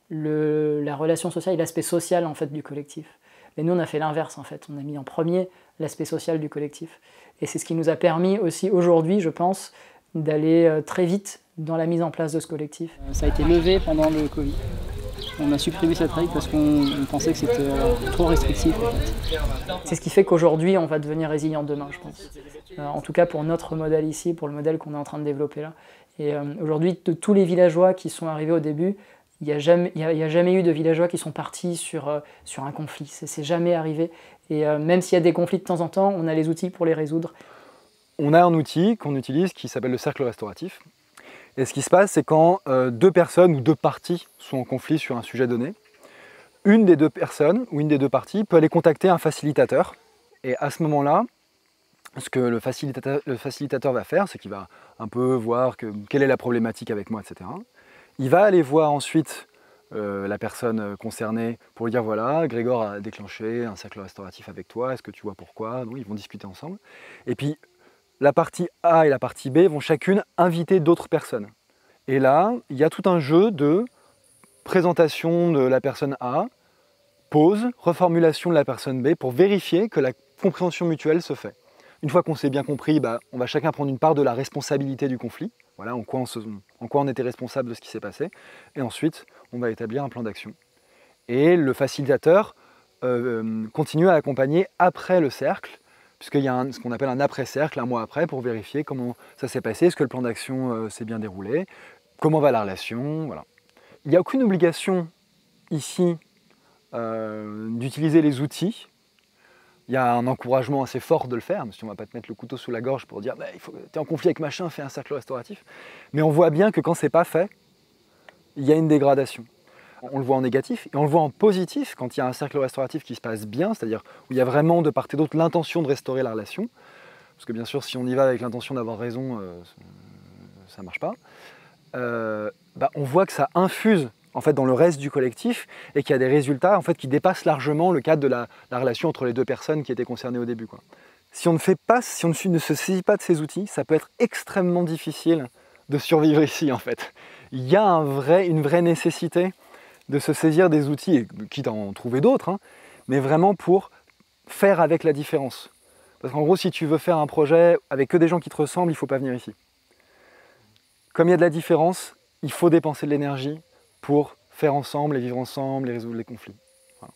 le, la relation sociale et l'aspect social en fait, du collectif. Et nous, on a fait l'inverse en fait, on a mis en premier l'aspect social du collectif. Et c'est ce qui nous a permis aussi aujourd'hui, je pense, d'aller euh, très vite dans la mise en place de ce collectif. Ça a été levé pendant le Covid. On a supprimé cette règle parce qu'on pensait que c'était euh, trop restrictif. En fait. C'est ce qui fait qu'aujourd'hui, on va devenir résilient demain, je pense. Euh, en tout cas pour notre modèle ici, pour le modèle qu'on est en train de développer là. Et euh, aujourd'hui, de tous les villageois qui sont arrivés au début, il n'y a, a, a jamais eu de villageois qui sont partis sur, euh, sur un conflit. C'est jamais arrivé. Et euh, même s'il y a des conflits de temps en temps, on a les outils pour les résoudre. On a un outil qu'on utilise qui s'appelle le cercle restauratif. Et ce qui se passe, c'est quand euh, deux personnes ou deux parties sont en conflit sur un sujet donné, une des deux personnes ou une des deux parties peut aller contacter un facilitateur. Et à ce moment-là, ce que le facilitateur, le facilitateur va faire, c'est qu'il va un peu voir que, quelle est la problématique avec moi, et cetera. Il va aller voir ensuite euh, la personne concernée pour lui dire voilà, Grégor a déclenché un cercle restauratif avec toi, est-ce que tu vois pourquoi? Donc, ils vont discuter ensemble. Et puis, la partie A et la partie B vont chacune inviter d'autres personnes. Et là, il y a tout un jeu de présentation de la personne A, pause, reformulation de la personne B pour vérifier que la compréhension mutuelle se fait. Une fois qu'on s'est bien compris, bah, on va chacun prendre une part de la responsabilité du conflit, voilà, en quoi on, se, en quoi on était responsable de ce qui s'est passé, et ensuite on va établir un plan d'action. Et le facilitateur euh, continue à accompagner après le cercle, puisqu'il y a un, ce qu'on appelle un après-cercle, un mois après, pour vérifier comment ça s'est passé, est-ce que le plan d'action euh, s'est bien déroulé, comment va la relation, voilà. Il n'y a aucune obligation ici euh, d'utiliser les outils. Il y a un encouragement assez fort de le faire, parce qu'on ne va pas te mettre le couteau sous la gorge pour dire bah, « tu es en conflit avec machin, fais un cercle restauratif ». Mais on voit bien que quand ce n'est pas fait, il y a une dégradation. On le voit en négatif et on le voit en positif quand il y a un cercle restauratif qui se passe bien, c'est-à-dire où il y a vraiment de part et d'autre l'intention de restaurer la relation. Parce que bien sûr, si on y va avec l'intention d'avoir raison, euh, ça ne marche pas. Euh, bah, on voit que ça infuse en fait, dans le reste du collectif et qu'il y a des résultats en fait, qui dépassent largement le cadre de la, la relation entre les deux personnes qui étaient concernées au début, quoi. Si on ne fait pas, si on ne, ne se saisit pas de ces outils, ça peut être extrêmement difficile de survivre ici en fait. Il y a un vrai, une vraie nécessité de se saisir des outils, et quitte à en trouver d'autres, hein, mais vraiment pour faire avec la différence. Parce qu'en gros, si tu veux faire un projet avec que des gens qui te ressemblent, il ne faut pas venir ici. Comme il y a de la différence, il faut dépenser de l'énergie pour faire ensemble et vivre ensemble et résoudre les conflits. Voilà.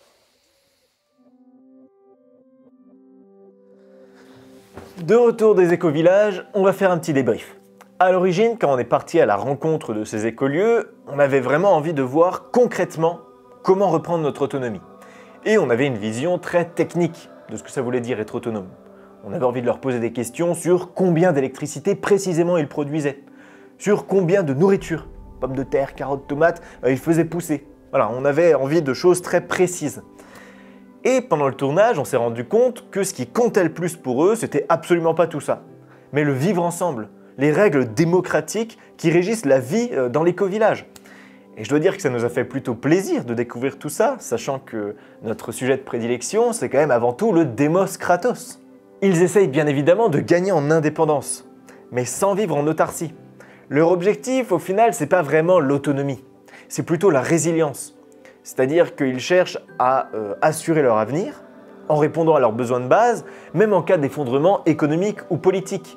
De retour des éco-villages, on va faire un petit débrief. À l'origine, quand on est parti à la rencontre de ces écolieux, on avait vraiment envie de voir concrètement comment reprendre notre autonomie. Et on avait une vision très technique de ce que ça voulait dire être autonome. On avait envie de leur poser des questions sur combien d'électricité précisément ils produisaient, sur combien de nourriture, pommes de terre, carottes, tomates, euh, ils faisaient pousser. Voilà, on avait envie de choses très précises. Et pendant le tournage, on s'est rendu compte que ce qui comptait le plus pour eux, c'était absolument pas tout ça, mais le vivre ensemble, les règles démocratiques qui régissent la vie dans l'éco-village. Et je dois dire que ça nous a fait plutôt plaisir de découvrir tout ça, sachant que notre sujet de prédilection, c'est quand même avant tout le démos kratos. Ils essayent bien évidemment de gagner en indépendance, mais sans vivre en autarcie. Leur objectif, au final, c'est pas vraiment l'autonomie, c'est plutôt la résilience. C'est-à-dire qu'ils cherchent à euh, assurer leur avenir, en répondant à leurs besoins de base, même en cas d'effondrement économique ou politique.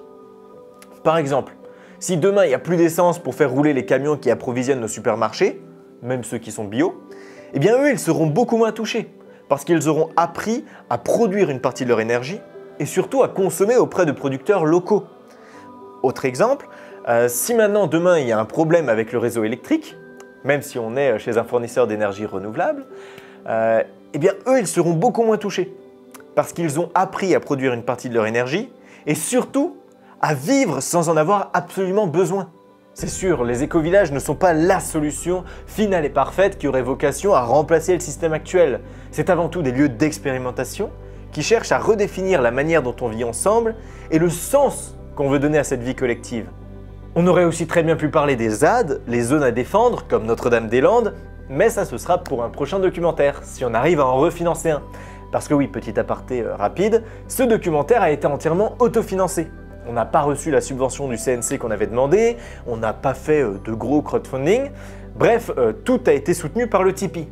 Par exemple, si demain il n'y a plus d'essence pour faire rouler les camions qui approvisionnent nos supermarchés, même ceux qui sont bio, eh bien eux ils seront beaucoup moins touchés, parce qu'ils auront appris à produire une partie de leur énergie et surtout à consommer auprès de producteurs locaux. Autre exemple, euh, si maintenant demain il y a un problème avec le réseau électrique, même si on est chez un fournisseur d'énergie renouvelable, euh, eh bien eux ils seront beaucoup moins touchés, parce qu'ils ont appris à produire une partie de leur énergie et surtout à vivre sans en avoir absolument besoin. C'est sûr, les éco-villages ne sont pas la solution finale et parfaite qui aurait vocation à remplacer le système actuel. C'est avant tout des lieux d'expérimentation qui cherchent à redéfinir la manière dont on vit ensemble et le sens qu'on veut donner à cette vie collective. On aurait aussi très bien pu parler des Z A D, les zones à défendre, comme Notre-Dame-des-Landes, mais ça ce sera pour un prochain documentaire, si on arrive à en refinancer un. Parce que oui, petit aparté euh, rapide, ce documentaire a été entièrement autofinancé. On n'a pas reçu la subvention du C N C qu'on avait demandé, on n'a pas fait de gros crowdfunding, bref, tout a été soutenu par le Tipeee.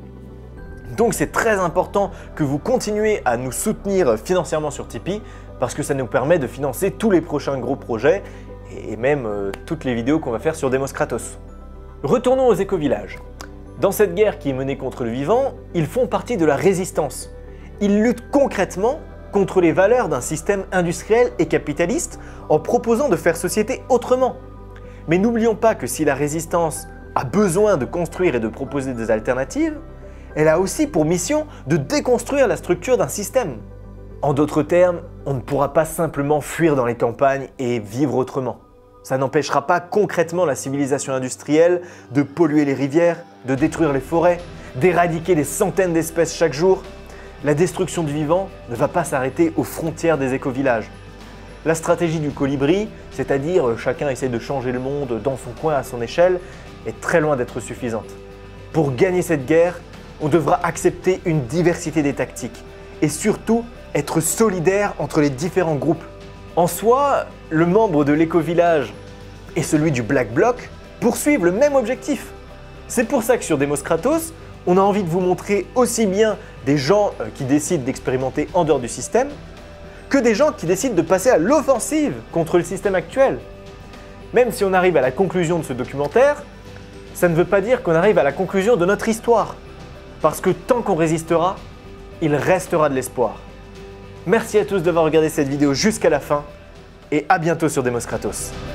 Donc c'est très important que vous continuez à nous soutenir financièrement sur Tipeee, parce que ça nous permet de financer tous les prochains gros projets, et même toutes les vidéos qu'on va faire sur Demos Kratos. Retournons aux éco-villages. Dans cette guerre qui est menée contre le vivant, ils font partie de la résistance. Ils luttent concrètement contre les valeurs d'un système industriel et capitaliste en proposant de faire société autrement. Mais n'oublions pas que si la résistance a besoin de construire et de proposer des alternatives, elle a aussi pour mission de déconstruire la structure d'un système. En d'autres termes, on ne pourra pas simplement fuir dans les campagnes et vivre autrement. Ça n'empêchera pas concrètement la civilisation industrielle de polluer les rivières, de détruire les forêts, d'éradiquer des centaines d'espèces chaque jour. La destruction du vivant ne va pas s'arrêter aux frontières des éco-villages. La stratégie du colibri, c'est-à-dire chacun essaie de changer le monde dans son coin à son échelle, est très loin d'être suffisante. Pour gagner cette guerre, on devra accepter une diversité des tactiques et surtout être solidaire entre les différents groupes. En soi, le membre de l'éco-village et celui du Black Bloc poursuivent le même objectif. C'est pour ça que sur Demos Kratos, on a envie de vous montrer aussi bien des gens qui décident d'expérimenter en dehors du système, que des gens qui décident de passer à l'offensive contre le système actuel. Même si on arrive à la conclusion de ce documentaire, ça ne veut pas dire qu'on arrive à la conclusion de notre histoire. Parce que tant qu'on résistera, il restera de l'espoir. Merci à tous d'avoir regardé cette vidéo jusqu'à la fin, et à bientôt sur Demos Kratos.